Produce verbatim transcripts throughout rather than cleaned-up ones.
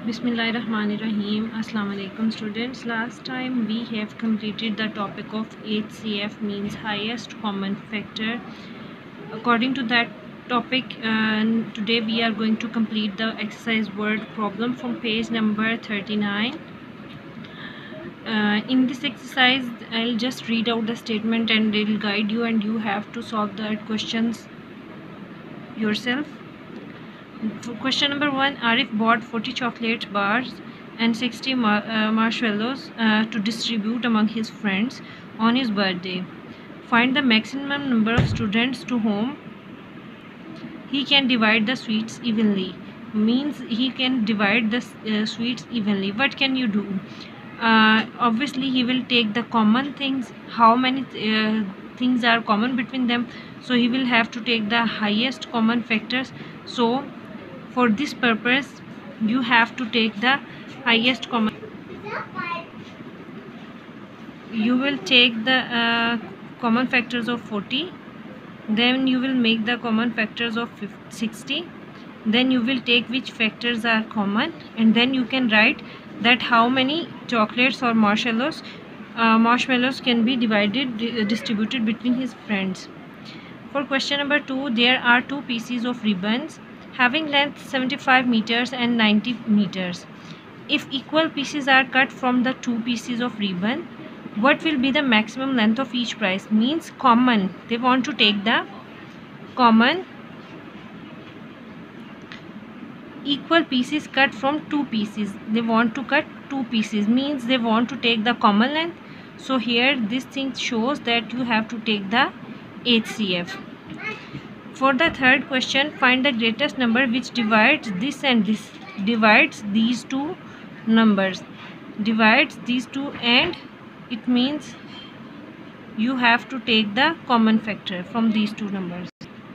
Bismillahirrahmanirrahim. Assalamu alaikum students. Last time we have completed the topic of H C F, means highest common factor. According to that topic, uh, today we are going to complete the exercise word problem from page number thirty-nine. Uh, in this exercise, I'll just read out the statement and it will guide you, and you have to solve the questions yourself. For question number one, Arif bought forty chocolate bars and sixty mar uh, marshmallows uh, to distribute among his friends on his birthday. Find the maximum number of students to whom he can divide the sweets evenly. Means he can divide the uh, sweets evenly. What can you do? Uh, obviously, he will take the common things. How many uh, things are common between them? So he will have to take the highest common factors. So for this purpose, you have to take the highest common. You will take the uh, common factors of forty. Then you will make the common factors of sixty. Then you will take which factors are common, and then you can write that how many chocolates or marshmallows uh, marshmallows can be divided distributed between his friends. For question number two, there are two pieces of ribbons having length seventy-five meters and ninety meters. If equal pieces are cut from the two pieces of ribbon, what will be the maximum length of each piece? Means common. They want to take the common. Equal pieces cut from two pieces. They want to cut two pieces. Means they want to take the common length. So here this thing shows that you have to take the H C F. For the third question, find the greatest number which divides this and this. Divides these two numbers. Divides these two, and it means you have to take the common factor from these two numbers.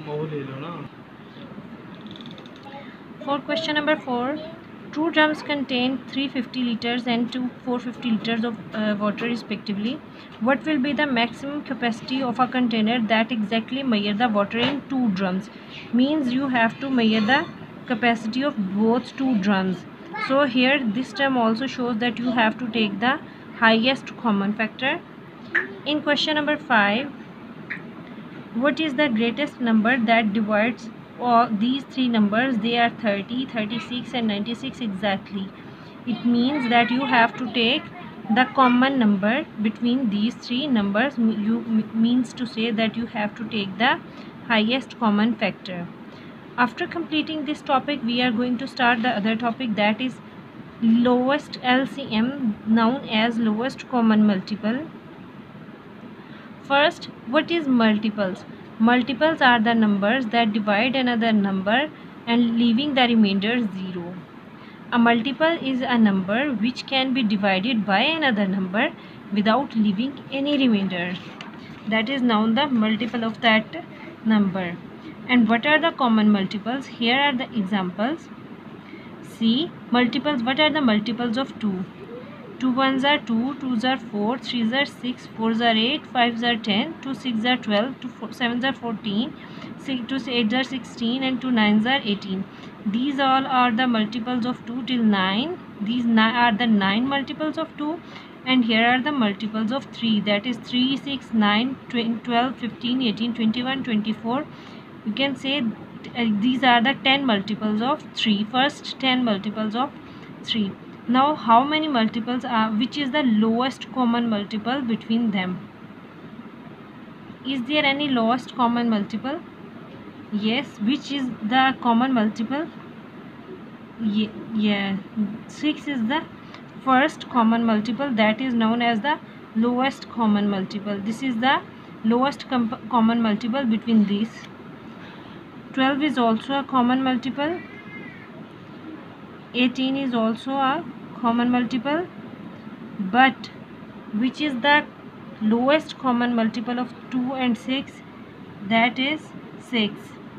For question number four, two drums contain three hundred fifty liters and two four hundred fifty liters of uh, water respectively. What will be the maximum capacity of a container that exactly measure the water in two drums? Means you have to measure the capacity of both two drums. So here this term also shows that you have to take the highest common factor. In question number five, what is the greatest number that divides all these three numbers? They are thirty, thirty-six and ninety-six exactly. It means that you have to take the common number between these three numbers. You means to say that you have to take the highest common factor. After completing this topic, we are going to start the other topic, that is lowest L C M, known as lowest common multiple. First, what is multiples? Multiples are the numbers that divide another number and leaving the remainder zero. A multiple is a number which can be divided by another number without leaving any remainder. That is now the multiple of that number. And what are the common multiples? Here are the examples. See, multiples. What are the multiples of two? two ones are two, twos are four, threes are six, fours are eight, fives are ten, two sixes are twelve, two sevens are fourteen, two eights are sixteen, and two nines are eighteen. These all are the multiples of two till nine. These are the nine multiples of two, and here are the multiples of three, that is three, six, nine, twelve, fifteen, eighteen, twenty-one, twenty-four. You can say uh, these are the ten multiples of three. First ten multiples of three. Now, how many multiples are, which is the lowest common multiple between them? Is there any lowest common multiple? Yes. Which is the common multiple? Yeah, yeah. six is the first common multiple, that is known as the lowest common multiple. This is the lowest common multiple between these. twelve is also a common multiple. eighteen is also a common multiple, but which is the lowest common multiple of two and six? That is six.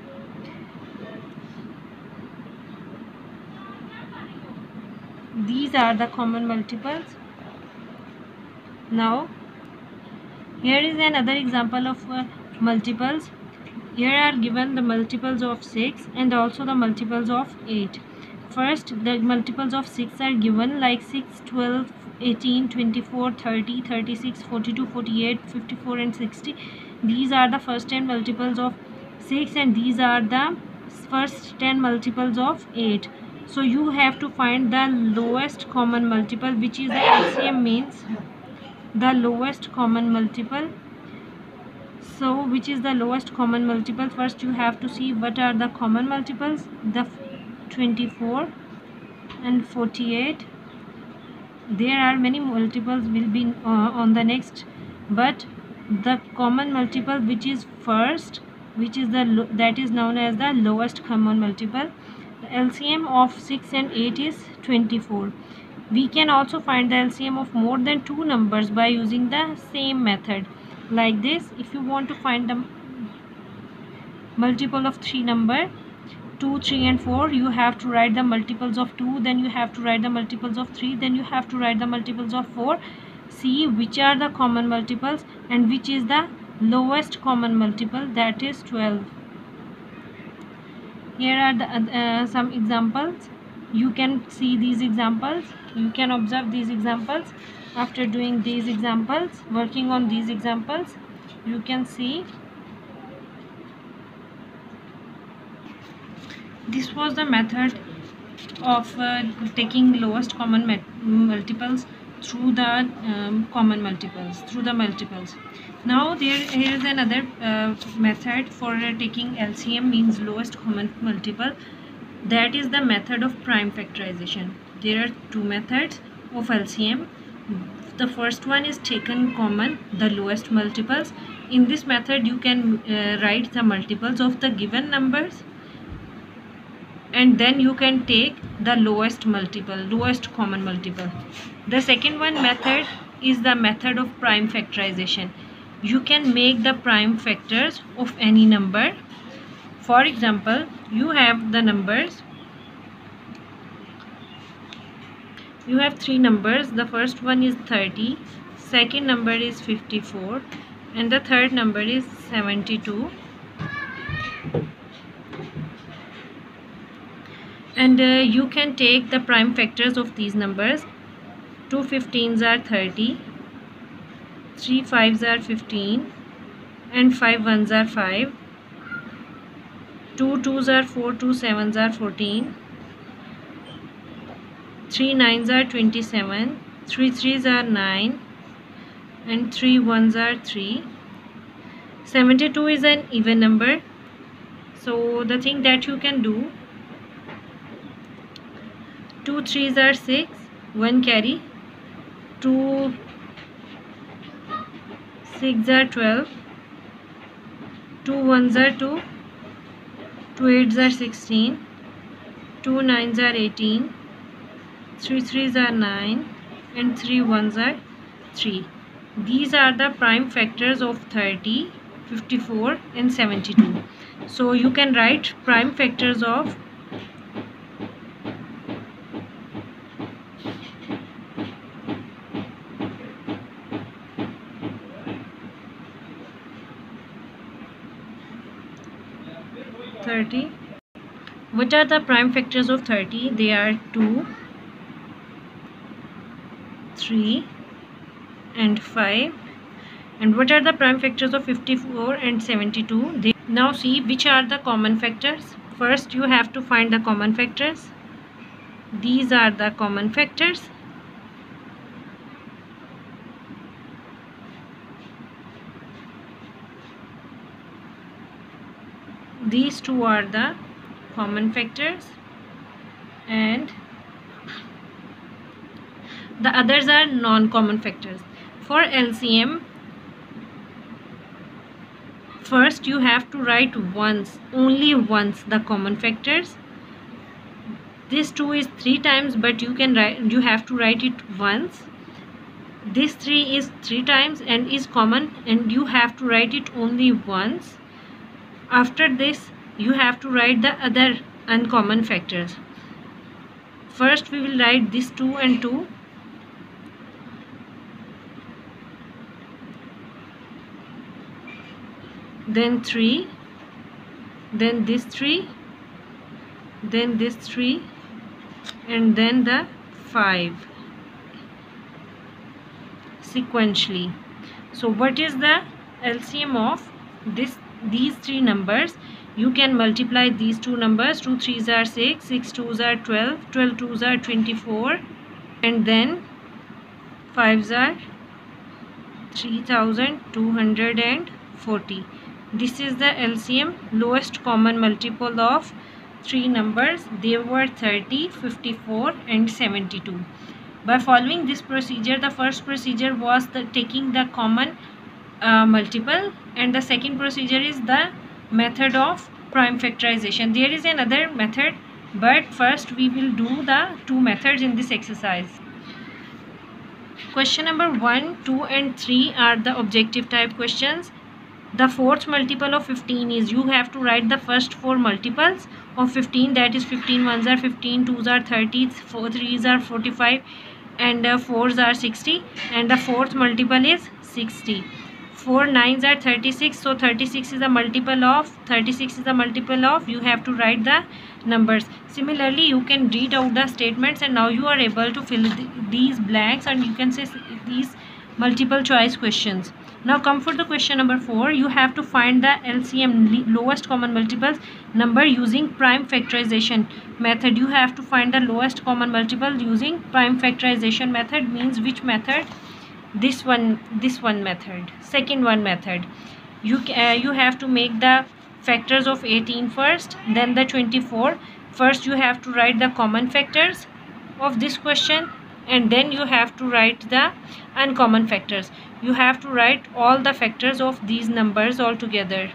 These are the common multiples. Now here is another example of uh, multiples. Here are given the multiples of six and also the multiples of eight. First, the multiples of six are given, like six, twelve, eighteen, twenty-four, thirty, thirty-six, forty-two, forty-eight, fifty-four and sixty. These are the first ten multiples of six, and these are the first ten multiples of eight. So you have to find the lowest common multiple, which is the L C M, means the lowest common multiple. So which is the lowest common multiple? First you have to see what are the common multiples. The twenty-four and forty-eight, there are many multiples will be uh, on the next, but the common multiple which is first, which is the that is known as the lowest common multiple. The L C M of six and eight is twenty-four. We can also find the L C M of more than two numbers by using the same method. Like this, if you want to find the multiple of three number, two, three and four, you have to write the multiples of two, then you have to write the multiples of three, then you have to write the multiples of four. See which are the common multiples and which is the lowest common multiple, that is twelve. Here are the uh, some examples. You can see these examples, you can observe these examples. After doing these examples, working on these examples, you can see this was the method of uh, taking lowest common multiples through the um, common multiples, through the multiples. Now there here is another uh, method for uh, taking L C M, means lowest common multiple. That is the method of prime factorization. There are two methods of L C M. The first one is taken common, the lowest multiples. In this method you can uh, write the multiples of the given numbers, and then you can take the lowest multiple, lowest common multiple. The second one method is the method of prime factorization. You can make the prime factors of any number. For example, you have the numbers, you have three numbers. The first one is thirty, second number is fifty-four, and the third number is seventy-two. And uh, you can take the prime factors of these numbers. Two fifteens are thirty, three fives are fifteen, and five ones are five. Two twos are four, two sevens are fourteen, three nines are twenty-seven, three threes are nine, and three ones are three. seventy-two is an even number. So the thing that you can do, two threes are six, one carry, two six are twelve, two ones are two, two eights are sixteen, two nines are eighteen, three threes are nine, and three ones are three. These are the prime factors of thirty, fifty-four and seventy-two. So you can write prime factors of thirty. What are the prime factors of thirty? They are two, three and five. And what are the prime factors of fifty-four and seventy-two? They now see which are the common factors. First you have to find the common factors. These are the common factors. These two are the common factors, and the others are non-common factors. For L C M, first you have to write once, only once, the common factors. This two is three times, but you can write, you have to write it once. This three is three times and is common, and you have to write it only once. After this you have to write the other uncommon factors. First we will write this two and two, then three, then this three, then this three, and then the five sequentially. So what is the L C M of this these three numbers? You can multiply these two numbers. Two threes are six, six twos are twelve, twelve twos are twenty-four, and then fives are three thousand two hundred forty. This is the L C M, lowest common multiple of three numbers. They were thirty, fifty-four and seventy-two. By following this procedure, the first procedure was the taking the common uh, multiple, and the second procedure is the method of prime factorization. There is another method, but first we will do the two methods in this exercise. Question number one, two and three are the objective type questions. The fourth multiple of fifteen is, you have to write the first four multiples of fifteen, that is fifteen ones are fifteen, twos are thirty, four threes are forty-five and uh, fours are sixty, and the fourth multiple is sixty. Four nines are thirty-six, so thirty-six is a multiple of thirty-six is a multiple of, you have to write the numbers. Similarly, you can read out the statements, and now you are able to fill th these blanks, and you can say these multiple choice questions. Now come for the question number four. You have to find the L C M, lowest common multiples number, using prime factorization method. You have to find the lowest common multiple using prime factorization method. Means which method? This one, this one method, second one method. You uh, you have to make the factors of eighteen first, then the twenty-four. First you have to write the common factors of this question, and then you have to write the uncommon factors. You have to write all the factors of these numbers all together.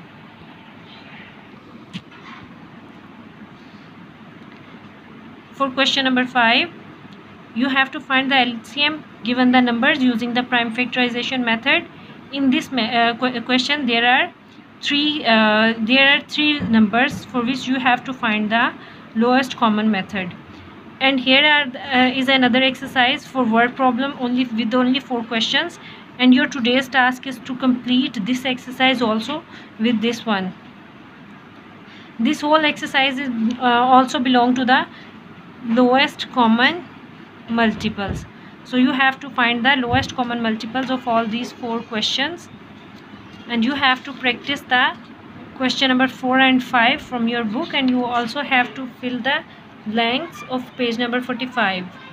For question number five, you have to find the L C M given the numbers using the prime factorization method. In this uh, qu question, there are three uh, there are three numbers for which you have to find the lowest common method. And here are, uh, is another exercise for word problem, only with only four questions. And your today's task is to complete this exercise also with this one. This whole exercise is uh, also belong to the lowest common multiples. So you have to find the lowest common multiples of all these four questions, and you have to practice the question number four and five from your book, and you also have to fill the blanks of page number forty-five.